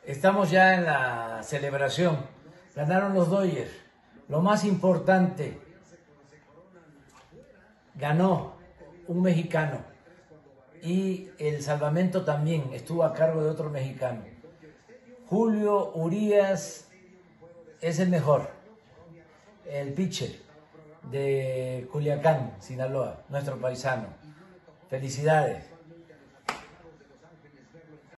Estamos ya en la celebración. Ganaron los Dodgers. Lo más importante, ganó un mexicano. Y el salvamento también estuvo a cargo de otro mexicano. Julio Urías es el mejor. El pitcher de Culiacán, Sinaloa, nuestro paisano. Felicidades.